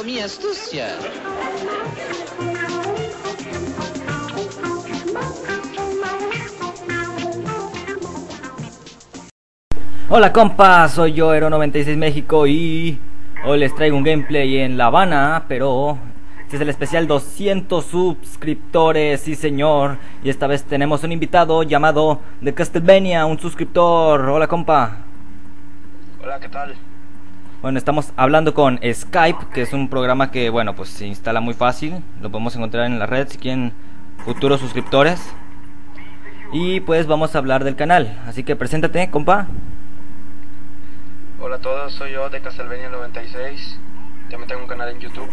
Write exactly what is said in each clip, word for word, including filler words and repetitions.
con mi astucia. Hola compas, soy yo, Hero noventa y seis México, y hoy les traigo un gameplay en La Habana, pero este es el especial doscientos suscriptores, sí señor. Y esta vez tenemos un invitado llamado de Castlevania, un suscriptor. Hola compa. Hola, ¿qué tal? Bueno, estamos hablando con Skype, que es un programa que, bueno, pues se instala muy fácil. Lo podemos encontrar en la red si quieren futuros suscriptores. Y pues vamos a hablar del canal, así que preséntate, compa. Hola a todos, soy yo de Castlevania noventa y seis. También tengo un canal en YouTube.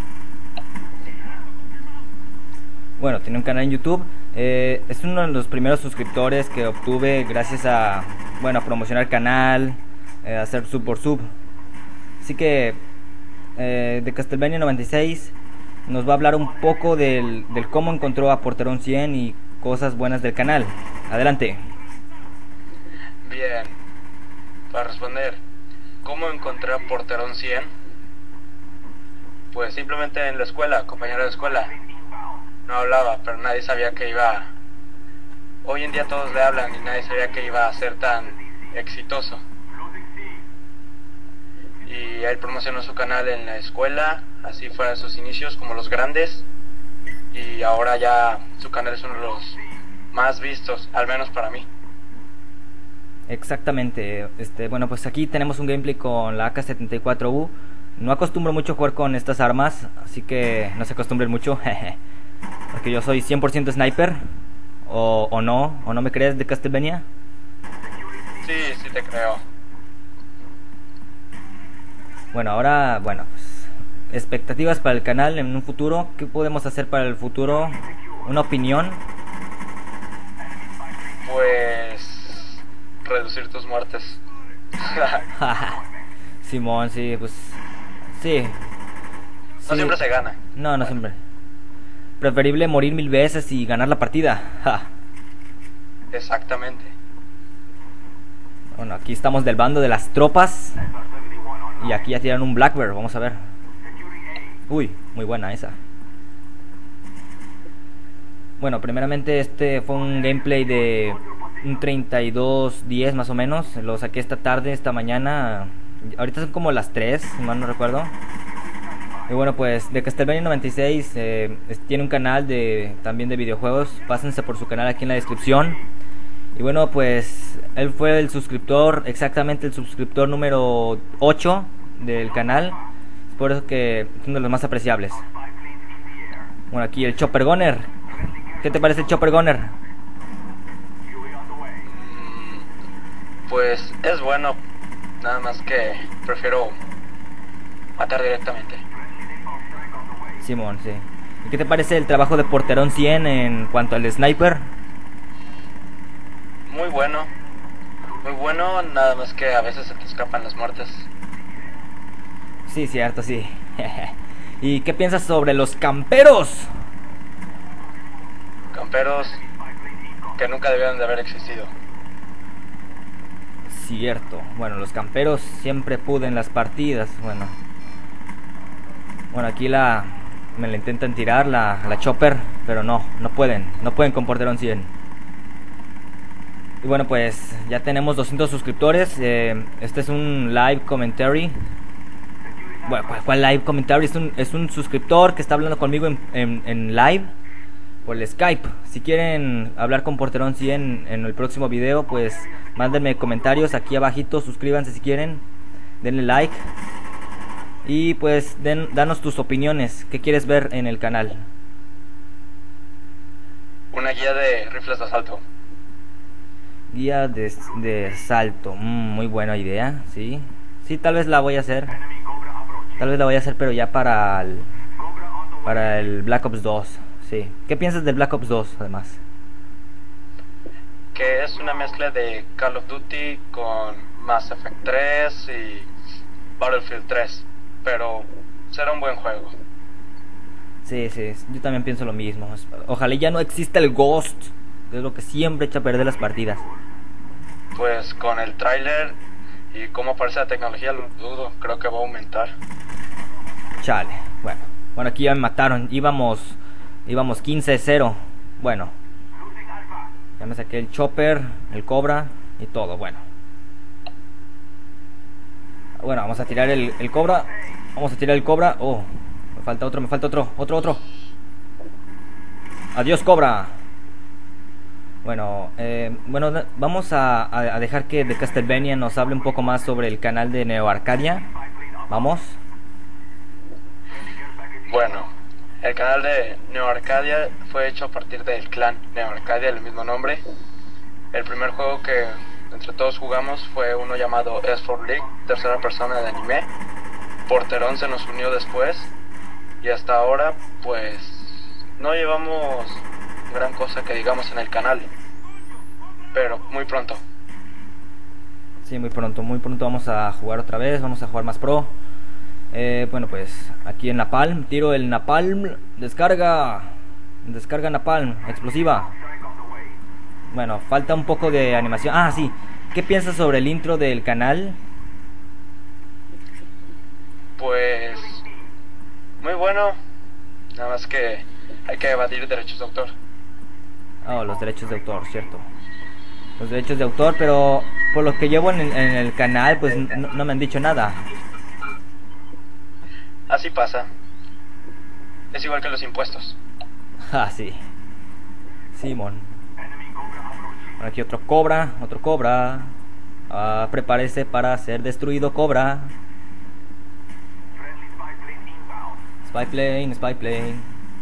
Bueno, tiene un canal en YouTube. eh, Es uno de los primeros suscriptores que obtuve gracias a, bueno, a promocionar el canal, eh, a hacer sub por sub. Así que eh, de Castlevania noventa y seis nos va a hablar un poco del, del cómo encontró a Porterón cien y cosas buenas del canal. Adelante. Bien, para responder, ¿cómo encontré a Porterón cien? Pues simplemente en la escuela, compañero de escuela. No hablaba, pero nadie sabía que iba... Hoy en día todos le hablan y nadie sabía que iba a ser tan exitoso. Y él promocionó su canal en la escuela, así fueron sus inicios como los grandes. Y ahora ya su canal es uno de los más vistos, al menos para mí. Exactamente. Este, bueno, pues aquí tenemos un gameplay con la A K setenta y cuatro U. No acostumbro mucho a jugar con estas armas, así que no se acostumbren mucho. Porque yo soy cien por ciento sniper. O, o no, o no me crees de Castlevania. Sí, sí te creo. Bueno, ahora, bueno, pues expectativas para el canal en un futuro. ¿Qué podemos hacer para el futuro? ¿Una opinión? Pues... reducir tus muertes. Simón, sí, pues... Sí. No Sí. siempre se gana. No, no Bueno. siempre. Preferible morir mil veces y ganar la partida. Ja. Exactamente. Bueno, aquí estamos del bando de las tropas. Y aquí ya tiraron un Black Bear, vamos a ver. Uy, muy buena esa. Bueno, primeramente este fue un gameplay de un treinta y dos diez más o menos. Lo saqué esta tarde, esta mañana. Ahorita son como las tres, si mal no recuerdo. Y bueno, pues de Castlevania noventa y seis eh, tiene un canal de también de videojuegos. Pásense por su canal aquí en la descripción. Y bueno, pues él fue el suscriptor, exactamente el suscriptor número ocho del canal. Es por eso que es uno de los más apreciables. Bueno, aquí el Chopper Gunner. ¿Qué te parece el Chopper Gunner? Pues es bueno, nada más que prefiero matar directamente. Simón, sí. ¿Y qué te parece el trabajo de Porterón cien en cuanto al sniper? Muy bueno, muy bueno, nada más que a veces se te escapan las muertes. Sí, cierto, sí. ¿Y qué piensas sobre los camperos? Camperos que nunca debieron de haber existido. Cierto. Bueno, los camperos siempre puden las partidas. Bueno. Bueno, aquí la... me la intentan tirar, la, la Chopper. Pero no, no pueden. No pueden con Porterón cien. Y bueno, pues ya tenemos doscientos suscriptores. eh, Este es un live commentary. Bueno, ¿cuál, cuál live commentary? Es un, es un suscriptor que está hablando conmigo en, en, en live por el Skype. Si quieren hablar con Porterón cien en el próximo video, pues mándenme comentarios aquí abajito. Suscríbanse si quieren. Denle like. Y pues den, danos tus opiniones. ¿Qué quieres ver en el canal? Una guía de rifles de asalto. Guía de, de salto. Mm, muy buena idea, sí. Sí, tal vez la voy a hacer. Tal vez la voy a hacer, pero ya para el, para el Black Ops dos. Sí. ¿Qué piensas del Black Ops dos, además? Que es una mezcla de Call of Duty con Mass Effect tres y Battlefield tres. Pero será un buen juego. Sí, sí, yo también pienso lo mismo. Ojalá ya no exista el Ghost. Es lo que siempre echa a perder las partidas. Pues con el tráiler y cómo aparece la tecnología, lo dudo, creo que va a aumentar. Chale. Bueno, bueno, aquí ya me mataron. Íbamos, íbamos quince cero. Bueno, ya me saqué el chopper, el cobra y todo. Bueno, bueno, vamos a tirar el, el cobra. Vamos a tirar el cobra. Oh, me falta otro, me falta otro, otro, otro. Adiós, cobra. Bueno, eh, bueno, vamos a, a dejar que The Castlevania nos hable un poco más sobre el canal de Neo Arcadia. Vamos. Bueno, el canal de Neo Arcadia fue hecho a partir del clan Neo Arcadia, el mismo nombre. El primer juego que entre todos jugamos fue uno llamado S cuatro League, tercera persona de anime. Porterón se nos unió después y hasta ahora pues no llevamos gran cosa que digamos en el canal, pero muy pronto. Sí, muy pronto, muy pronto vamos a jugar otra vez, vamos a jugar más pro. Eh, bueno, pues aquí en Napalm, tiro el Napalm, descarga, descarga Napalm, explosiva. Bueno, falta un poco de animación. Ah, sí, ¿qué piensas sobre el intro del canal? Pues muy bueno, nada más que hay que evadir derechos de autor. Oh, los derechos de autor, cierto. Los derechos de autor, pero por lo que llevo en el, en el canal, pues no, no me han dicho nada. Así pasa. Es igual que los impuestos. Ah, sí. Simón. Bueno, aquí otro cobra, otro cobra. Ah, prepárese para ser destruido, cobra. Spy plane, spy plane.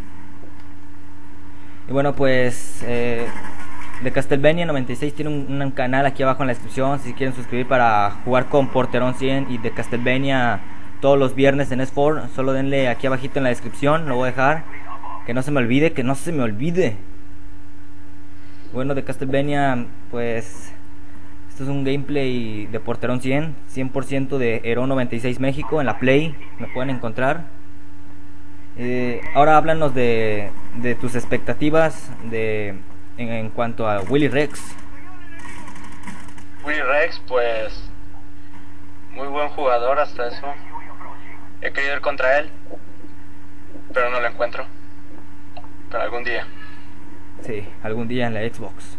Y bueno, pues eh, The Castlevania noventa y seis tiene un, un canal aquí abajo en la descripción si quieren suscribir para jugar con Porterón cien y The Castlevania todos los viernes en S cuatro. Solo denle aquí abajito en la descripción, lo voy a dejar. Que no se me olvide, que no se me olvide. Bueno, The Castlevania, pues esto es un gameplay de Porterón cien, cien por ciento de Hero noventa y seis México en la Play, me pueden encontrar. Eh, ahora háblanos de, de tus expectativas de en, en cuanto a Willy Rex. Willy Rex, pues muy buen jugador hasta eso. He querido ir contra él, pero no lo encuentro. Pero algún día. Sí, algún día en la Xbox.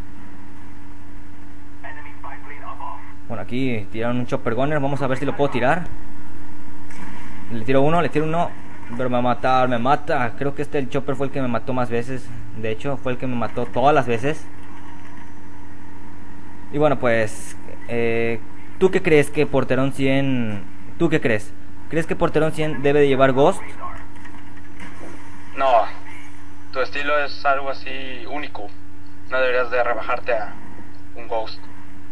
Bueno, aquí tiraron un Chopper Gunner, vamos a ver si lo puedo tirar. Le tiro uno, le tiro uno, pero me va a matar, me mata. Creo que este el Chopper fue el que me mató más veces. De hecho, fue el que me mató todas las veces. Y bueno, pues eh, ¿tú qué crees que Porterón cien... ¿Tú qué crees? ¿Crees que Porterón cien debe de llevar Ghost? No, tu estilo es algo así único. No deberías de rebajarte a un Ghost.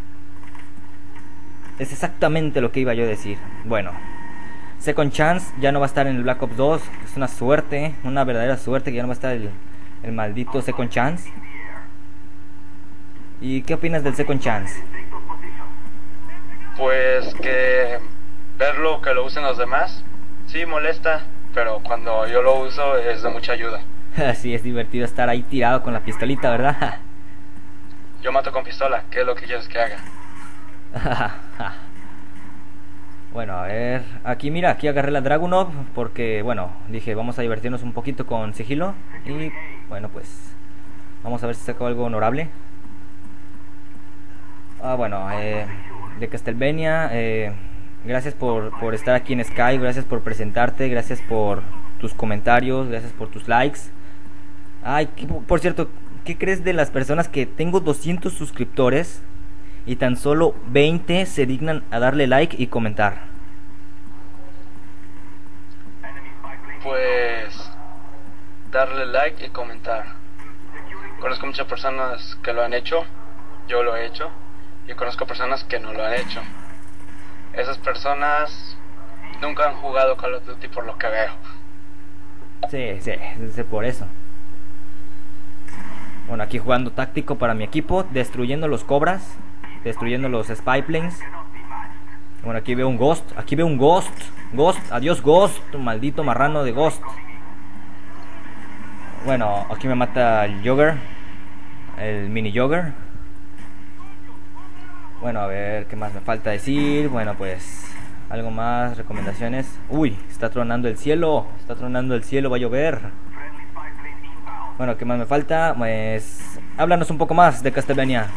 Es exactamente lo que iba yo a decir. Bueno, Second Chance ya no va a estar en el Black Ops dos. Es una suerte, una verdadera suerte que ya no va a estar el, el maldito Second Chance. ¿Y qué opinas del Second Chance? Pues que verlo que lo usen los demás, sí molesta, pero cuando yo lo uso es de mucha ayuda. Sí, es divertido estar ahí tirado con la pistolita, ¿verdad? Yo mato con pistola, ¿qué es lo que quieres que haga? Bueno, a ver, aquí mira, aquí agarré la Dragunov porque, bueno, dije vamos a divertirnos un poquito con sigilo. Y bueno, pues vamos a ver si saco algo honorable. Ah, bueno, eh, de Castlevania, eh, gracias por, por estar aquí en Skype, gracias por presentarte, gracias por tus comentarios, gracias por tus likes. Ay, que, por cierto, ¿qué crees de las personas que tengo doscientos suscriptores y tan solo veinte se dignan a darle like y comentar? Pues darle like y comentar. Conozco muchas personas que lo han hecho, yo lo he hecho, y conozco personas que no lo han hecho. Esas personas nunca han jugado Call of Duty por lo que veo. Sí, sí, es por eso. Bueno, aquí jugando táctico para mi equipo, destruyendo los cobras, destruyendo los spy planes. Bueno, aquí veo un Ghost, aquí veo un Ghost. Ghost, adiós Ghost, maldito marrano de Ghost. Bueno, aquí me mata el Jogger, el mini Jogger. Bueno, a ver, ¿qué más me falta decir? Bueno, pues Algo más, recomendaciones. Uy, está tronando el cielo. Está tronando el cielo, va a llover. Bueno, ¿qué más me falta? Pues háblanos un poco más de Castlevania.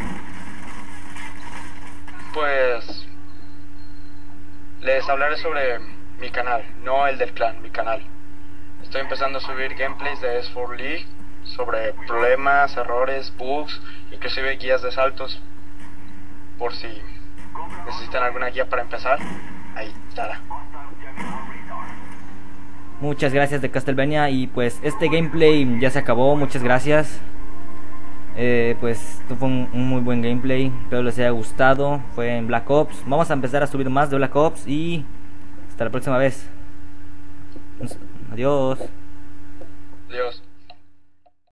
Pues les hablaré sobre mi canal, no el del clan, mi canal. Estoy empezando a subir gameplays de S cuatro League sobre problemas, errores, bugs, inclusive guías de saltos. Por si necesitan alguna guía para empezar, ahí estará. Muchas gracias de Castlevania. Y pues este gameplay ya se acabó. Muchas gracias. Eh, pues fue un, un muy buen gameplay. Espero les haya gustado. Fue en Black Ops. Vamos a empezar a subir más de Black Ops. Y hasta la próxima vez. Adiós. Adiós.